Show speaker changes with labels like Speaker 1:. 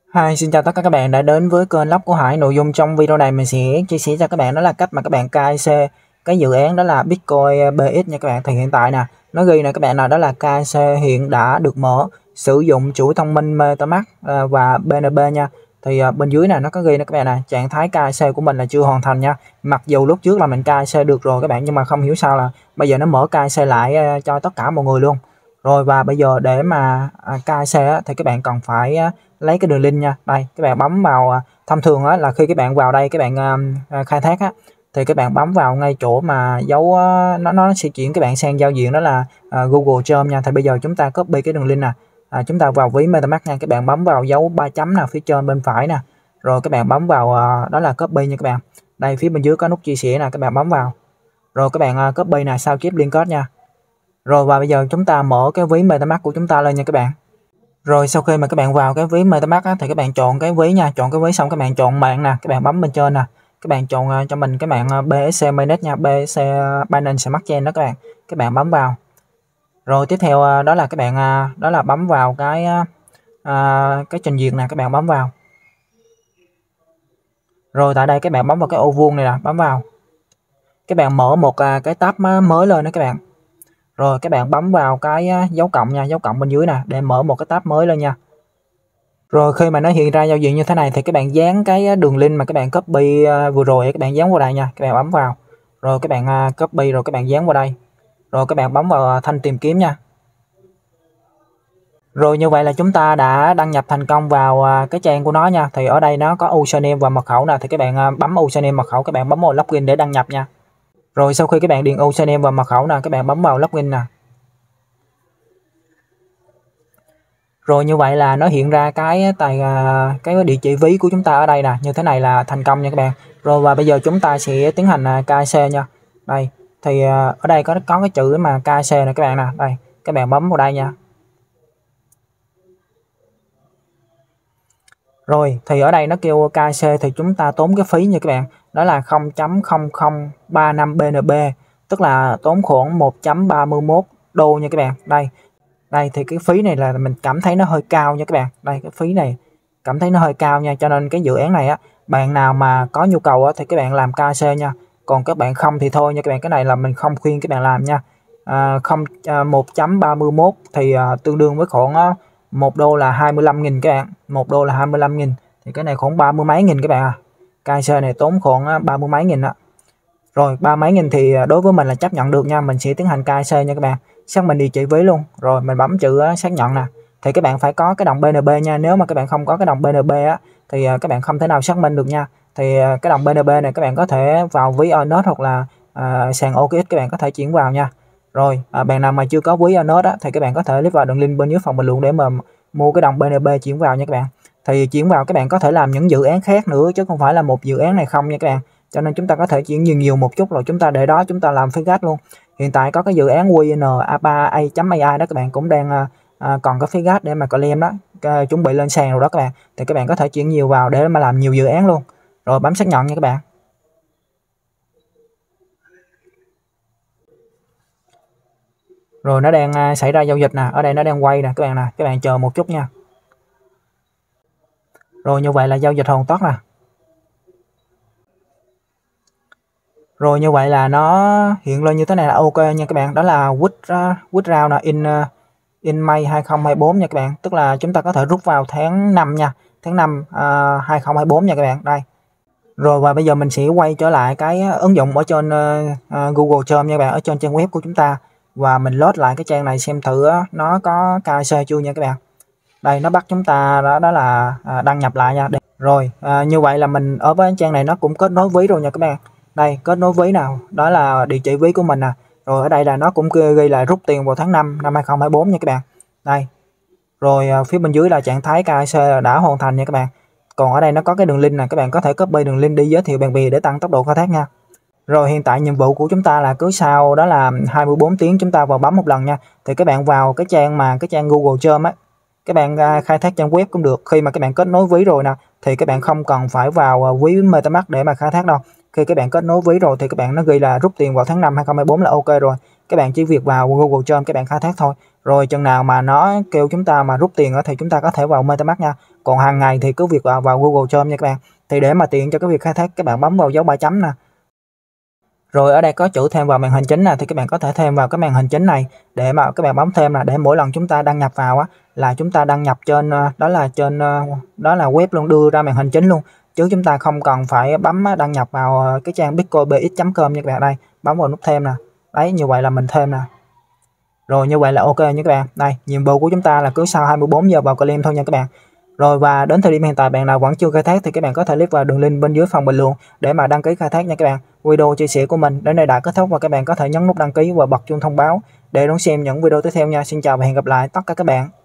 Speaker 1: Hi, xin chào tất cả các bạn đã đến với kênh Lóc của Hải. Nội dung trong video này mình sẽ chia sẻ cho các bạn đó là cách mà các bạn KIC cái dự án đó là Bitcoin BX nha các bạn. Thì hiện tại nè, nó ghi nè các bạn nào đó là KIC hiện đã được mở sử dụng chuỗi thông minh MetaMask và BNB nha. Thì bên dưới này nó có ghi nè các bạn nè, trạng thái KIC của mình là chưa hoàn thành nha. Mặc dù lúc trước là mình KIC được rồi các bạn, nhưng mà không hiểu sao là bây giờ nó mở KIC lại cho tất cả mọi người luôn. Rồi và bây giờ để mà KIC thì các bạn cần phải lấy cái đường link nha. Đây các bạn bấm vào, thông thường á là khi các bạn vào đây các bạn khai thác á, thì các bạn bấm vào ngay chỗ mà dấu nó sẽ chuyển các bạn sang giao diện đó là Google Chrome nha. Thì bây giờ chúng ta copy cái đường link nè, chúng ta vào ví MetaMask nha, các bạn bấm vào dấu 3 chấm nè phía trên bên phải nè, rồi các bạn bấm vào đó là copy nha các bạn. Đây phía bên dưới có nút chia sẻ nè, các bạn bấm vào rồi các bạn copy nè, sao chép link code nha. Rồi và bây giờ chúng ta mở cái ví MetaMask của chúng ta lên nha các bạn. Rồi sau khi mà các bạn vào cái ví MetaMask á, thì các bạn chọn cái ví nha, chọn cái ví xong các bạn chọn mạng nè, các bạn bấm bên trên nè, các bạn chọn cho mình cái mạng BSC Mainnet nha, BSC Binance Smart Chain đó các bạn bấm vào. Rồi tiếp theo đó là các bạn đó là bấm vào cái trình duyệt nè, các bạn bấm vào. Rồi tại đây các bạn bấm vào cái ô vuông này nè, bấm vào. Các bạn mở một cái tab mới lên đó các bạn. Rồi các bạn bấm vào cái dấu cộng nha, dấu cộng bên dưới nè để mở một cái tab mới lên nha. Rồi khi mà nó hiện ra giao diện như thế này thì các bạn dán cái đường link mà các bạn copy vừa rồi các bạn dán vào đây nha, các bạn bấm vào. Rồi các bạn copy rồi các bạn dán vào đây. Rồi các bạn bấm vào thanh tìm kiếm nha. Rồi như vậy là chúng ta đã đăng nhập thành công vào cái trang của nó nha. Thì ở đây nó có username và mật khẩu nè, thì các bạn bấm username mật khẩu, các bạn bấm vào login để đăng nhập nha. Rồi sau khi các bạn điền username và mật khẩu nè, các bạn bấm vào login nè. Rồi như vậy là nó hiện ra cái địa chỉ ví của chúng ta ở đây nè, như thế này là thành công nha các bạn. Rồi và bây giờ chúng ta sẽ tiến hành KIC nha. Đây thì ở đây có cái chữ mà KIC này các bạn nè, đây các bạn bấm vào đây nha. Rồi thì ở đây nó kêu KIC thì chúng ta tốn cái phí nha các bạn, đó là 0.0035 BNB, tức là tốn khoảng 1.31 đô nha các bạn. Đây thì cái phí này là mình cảm thấy nó hơi cao nha các bạn. Đây cái phí này cảm thấy nó hơi cao nha, cho nên cái dự án này á, bạn nào mà có nhu cầu á, thì các bạn làm KIC nha. Còn các bạn không thì thôi nha các bạn, cái này là mình không khuyên các bạn làm nha. 1.31 thì tương đương với khoảng 1 đô là 25.000 các bạn. 1 đô là 25.000 thì cái này khoảng 30 mấy nghìn các bạn à. KIC này tốn khoảng 30 mấy nghìn á. Rồi 30 mấy nghìn thì đối với mình là chấp nhận được nha, mình sẽ tiến hành KIC nha các bạn. Xác minh địa chỉ ví luôn, rồi mình bấm chữ xác nhận nè. Thì các bạn phải có cái đồng BNB nha, nếu mà các bạn không có cái đồng BNB á thì các bạn không thể nào xác minh được nha. Thì cái đồng BNB này các bạn có thể vào ví Earnest hoặc là sàn OKX các bạn có thể chuyển vào nha. Rồi bạn nào mà chưa có ví Earnest á thì các bạn có thể click vào đường link bên dưới phần bình luận để mà mua cái đồng BNB chuyển vào nha các bạn. Thì chuyển vào các bạn có thể làm những dự án khác nữa chứ không phải là một dự án này không nha các bạn. Cho nên chúng ta có thể chuyển nhiều một chút rồi chúng ta để đó chúng ta làm phí gas luôn. Hiện tại có cái dự án WinA3A.ai đó các bạn cũng đang còn có phí gas để mà claim đó, chuẩn bị lên sàn rồi đó các bạn. Thì các bạn có thể chuyển nhiều vào để mà làm nhiều dự án luôn. Rồi bấm xác nhận nha các bạn. Rồi nó đang xảy ra giao dịch nè, ở đây nó đang quay nè các bạn nè, các bạn chờ một chút nha. Rồi như vậy là giao dịch hoàn tất nè. Rồi như vậy là nó hiện lên như thế này là ok nha các bạn, đó là withdraw là in May 2024 nha các bạn, tức là chúng ta có thể rút vào tháng 5 nha, tháng 5 2024 nha các bạn. Đây. Rồi và bây giờ mình sẽ quay trở lại cái ứng dụng ở trên Google Chrome nha các bạn, ở trên trang web của chúng ta, và mình load lại cái trang này xem thử nó có KIC chưa nha các bạn. Đây nó bắt chúng ta đó là đăng nhập lại nha. Rồi như vậy là mình ở với trang này nó cũng kết nối ví rồi nha các bạn. Đây kết nối ví nào, đó là địa chỉ ví của mình nè. Rồi ở đây là nó cũng ghi là rút tiền vào tháng 5 năm 2024 nha các bạn. Đây. Rồi phía bên dưới là trạng thái KIC đã hoàn thành nha các bạn. Còn ở đây nó có cái đường link này, các bạn có thể copy đường link đi giới thiệu bạn bè để tăng tốc độ khai thác nha. Rồi hiện tại nhiệm vụ của chúng ta là cứ sau đó là 24 tiếng chúng ta vào bấm một lần nha. Thì các bạn vào cái trang Google Chrome á, các bạn khai thác trang web cũng được. Khi mà các bạn kết nối ví rồi nè thì các bạn không cần phải vào ví MetaMask để mà khai thác đâu. Khi các bạn kết nối ví rồi thì các bạn nó ghi là rút tiền vào tháng 5 2024 là ok rồi. các bạn chỉ việc vào Google Chrome các bạn khai thác thôi. Rồi chừng nào mà nó kêu chúng ta mà rút tiền thì chúng ta có thể vào MetaMask nha. Còn hàng ngày thì cứ việc vào Google Chrome nha các bạn. Thì để mà tiện cho cái việc khai thác, các bạn bấm vào dấu 3 chấm nè. Rồi ở đây có chữ thêm vào màn hình chính nè, thì các bạn có thể thêm vào cái màn hình chính này để mà các bạn bấm thêm là để mỗi lần chúng ta đăng nhập vào là chúng ta đăng nhập trên đó là web luôn, đưa ra màn hình chính luôn, chứ chúng ta không cần phải bấm đăng nhập vào cái trang bitcoinbx.com nha các bạn. Đây, bấm vào nút thêm nè. Đấy, như vậy là mình thêm nè. Rồi như vậy là ok nha các bạn. Đây, nhiệm vụ của chúng ta là cứ sau 24 giờ vào claim thôi nha các bạn. Rồi và đến thời điểm hiện tại bạn nào vẫn chưa khai thác thì các bạn có thể click vào đường link bên dưới phần bình luận để mà đăng ký khai thác nha các bạn. Video chia sẻ của mình đến đây đã kết thúc và các bạn có thể nhấn nút đăng ký và bật chuông thông báo để đón xem những video tiếp theo nha. Xin chào và hẹn gặp lại tất cả các bạn.